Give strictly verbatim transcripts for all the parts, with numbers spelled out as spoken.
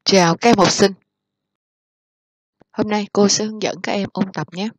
Chào các em học sinh. Hôm nay cô sẽ hướng dẫn các em ôn tập nhé.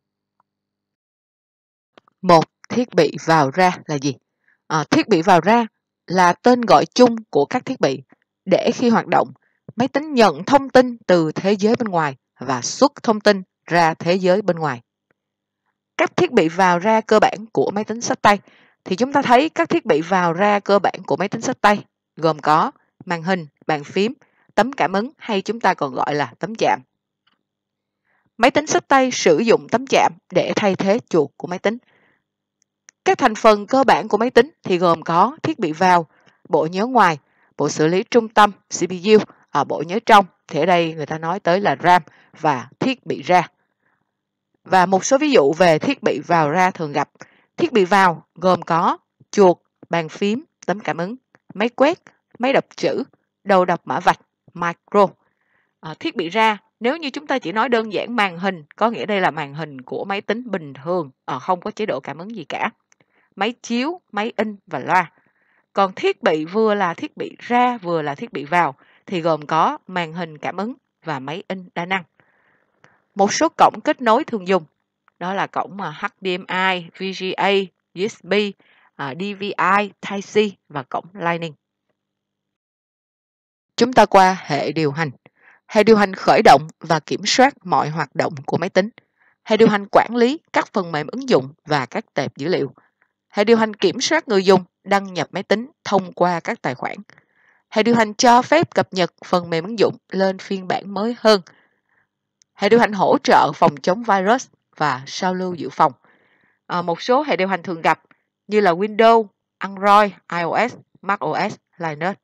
Một, thiết bị vào ra là gì? À, thiết bị vào ra là tên gọi chung của các thiết bị để khi hoạt động, máy tính nhận thông tin từ thế giới bên ngoài và xuất thông tin ra thế giới bên ngoài. Các thiết bị vào ra cơ bản của máy tính xách tay thì chúng ta thấy các thiết bị vào ra cơ bản của máy tính xách tay gồm có màn hình, bàn phím, tấm cảm ứng hay chúng ta còn gọi là tấm chạm. Máy tính xách tay sử dụng tấm chạm để thay thế chuột của máy tính. Các thành phần cơ bản của máy tính thì gồm có thiết bị vào, bộ nhớ ngoài, bộ xử lý trung tâm xê pê u, ở bộ nhớ trong thì ở đây người ta nói tới là RAM và thiết bị ra. Và một số ví dụ về thiết bị vào ra thường gặp. Thiết bị vào gồm có chuột, bàn phím, tấm cảm ứng, máy quét, máy đọc chữ, đầu đọc mã vạch, micro. À, thiết bị ra, nếu như chúng ta chỉ nói đơn giản màn hình, có nghĩa đây là màn hình của máy tính bình thường, à, không có chế độ cảm ứng gì cả. Máy chiếu, máy in và loa. Còn thiết bị vừa là thiết bị ra vừa là thiết bị vào thì gồm có màn hình cảm ứng và máy in đa năng. Một số cổng kết nối thường dùng đó là cổng hát đê em i, vê giê a, u ét bê, đê vê i, Type-C và cổng Lightning. Chúng ta qua hệ điều hành. Hệ điều hành khởi động và kiểm soát mọi hoạt động của máy tính. Hệ điều hành quản lý các phần mềm ứng dụng và các tệp dữ liệu. Hệ điều hành kiểm soát người dùng đăng nhập máy tính thông qua các tài khoản. Hệ điều hành cho phép cập nhật phần mềm ứng dụng lên phiên bản mới hơn. Hệ điều hành hỗ trợ phòng chống virus và sao lưu dự phòng. À, một số hệ điều hành thường gặp như là Windows, Android, iOS, macOS, Linux.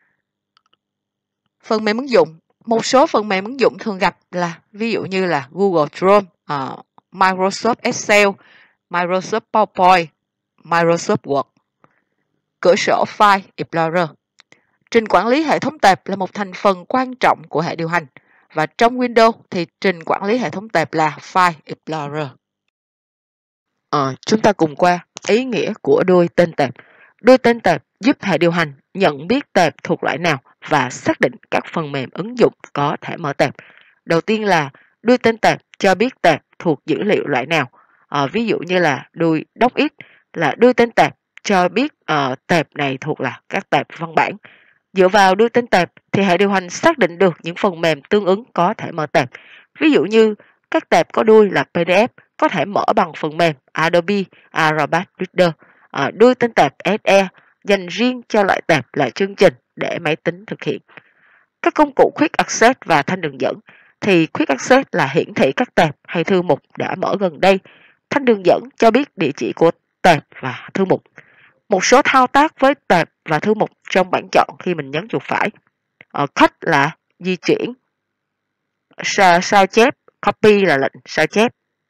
Phần mềm ứng dụng. Một số phần mềm ứng dụng thường gặp là ví dụ như là Google Chrome, uh, Microsoft Excel, Microsoft PowerPoint, Microsoft Word. Cửa sổ File Explorer. Trình quản lý hệ thống tệp là một thành phần quan trọng của hệ điều hành và trong Windows thì trình quản lý hệ thống tệp là File Explorer. À, chúng ta cùng qua ý nghĩa của đuôi tên tệp. Đuôi tên tệp giúp hệ điều hành nhận biết tệp thuộc loại nào và xác định các phần mềm ứng dụng có thể mở tệp. Đầu tiên là đuôi tên tệp cho biết tệp thuộc dữ liệu loại nào. À, ví dụ như là đuôi docx là đuôi tên tệp cho biết uh, tệp này thuộc là các tệp văn bản. Dựa vào đuôi tên tệp thì hệ điều hành xác định được những phần mềm tương ứng có thể mở tệp. Ví dụ như các tệp có đuôi là pê đê ép có thể mở bằng phần mềm Adobe Acrobat Reader. À, đuôi tên tệp ét e dành riêng cho loại tệp là chương trình để máy tính thực hiện. Các công cụ Quick Access và thanh đường dẫn thì Quick Access là hiển thị các tệp hay thư mục đã mở gần đây. Thanh đường dẫn cho biết địa chỉ của tệp và thư mục. Một số thao tác với tệp và thư mục trong bảng chọn khi mình nhấn chuột phải. Ờ, cut là di chuyển, sao, sao chép, copy là lệnh sao chép,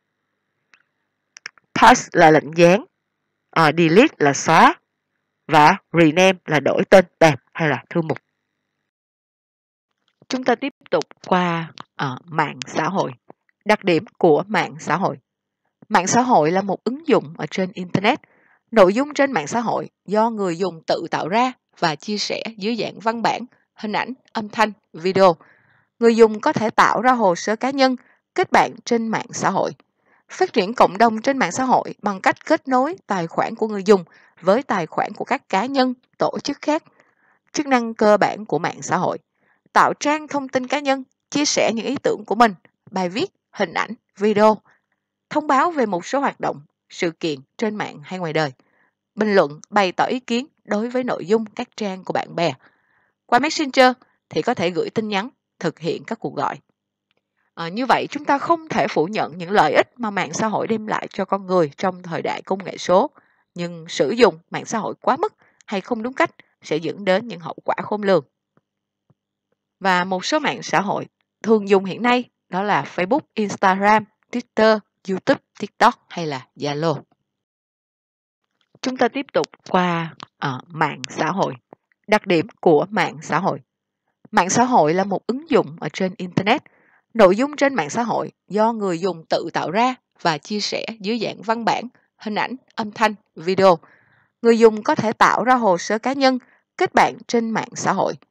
paste là lệnh dán, uh, delete là xóa và rename là đổi tên tệp hay là thư mục. Chúng ta tiếp tục qua uh, mạng xã hội. Đặc điểm của mạng xã hội. Mạng xã hội là một ứng dụng ở trên Internet. Nội dung trên mạng xã hội do người dùng tự tạo ra và chia sẻ dưới dạng văn bản, hình ảnh, âm thanh, video. Người dùng có thể tạo ra hồ sơ cá nhân, kết bạn trên mạng xã hội. Phát triển cộng đồng trên mạng xã hội bằng cách kết nối tài khoản của người dùng với tài khoản của các cá nhân, tổ chức khác. Chức năng cơ bản của mạng xã hội. Tạo trang thông tin cá nhân, chia sẻ những ý tưởng của mình, bài viết, hình ảnh, video. Thông báo về một số hoạt động, sự kiện trên mạng hay ngoài đời. Bình luận, bày tỏ ý kiến đối với nội dung các trang của bạn bè. Qua Messenger thì có thể gửi tin nhắn, thực hiện các cuộc gọi. À, như vậy chúng ta không thể phủ nhận những lợi ích mà mạng xã hội đem lại cho con người trong thời đại công nghệ số. Nhưng sử dụng mạng xã hội quá mức hay không đúng cách sẽ dẫn đến những hậu quả khôn lường. Và một số mạng xã hội thường dùng hiện nay đó là Facebook, Instagram, Twitter, YouTube, TikTok hay là Zalo. Chúng ta tiếp tục qua uh, mạng xã hội. Đặc điểm của mạng xã hội. Mạng xã hội là một ứng dụng ở trên Internet. Nội dung trên mạng xã hội do người dùng tự tạo ra và chia sẻ dưới dạng văn bản, hình ảnh, âm thanh, video. Người dùng có thể tạo ra hồ sơ cá nhân, kết bạn trên mạng xã hội.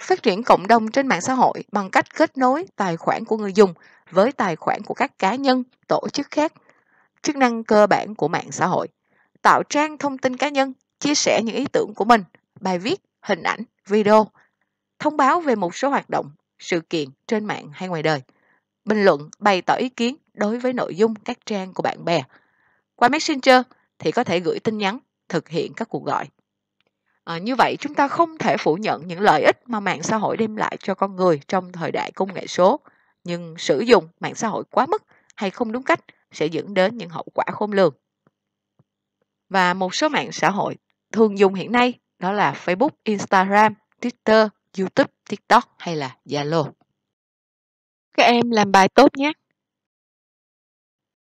Phát triển cộng đồng trên mạng xã hội bằng cách kết nối tài khoản của người dùng với tài khoản của các cá nhân, tổ chức khác. Chức năng cơ bản của mạng xã hội: tạo trang thông tin cá nhân, chia sẻ những ý tưởng của mình, bài viết, hình ảnh, video, thông báo về một số hoạt động, sự kiện trên mạng hay ngoài đời, bình luận, bày tỏ ý kiến đối với nội dung các trang của bạn bè. Qua Messenger thì có thể gửi tin nhắn, thực hiện các cuộc gọi. À, như vậy chúng ta không thể phủ nhận những lợi ích mà mạng xã hội đem lại cho con người trong thời đại công nghệ số, nhưng sử dụng mạng xã hội quá mức hay không đúng cách sẽ dẫn đến những hậu quả khôn lường. Và một số mạng xã hội thường dùng hiện nay đó là Facebook, Instagram, Twitter, YouTube, TikTok hay là Zalo. Các em làm bài tốt nhé!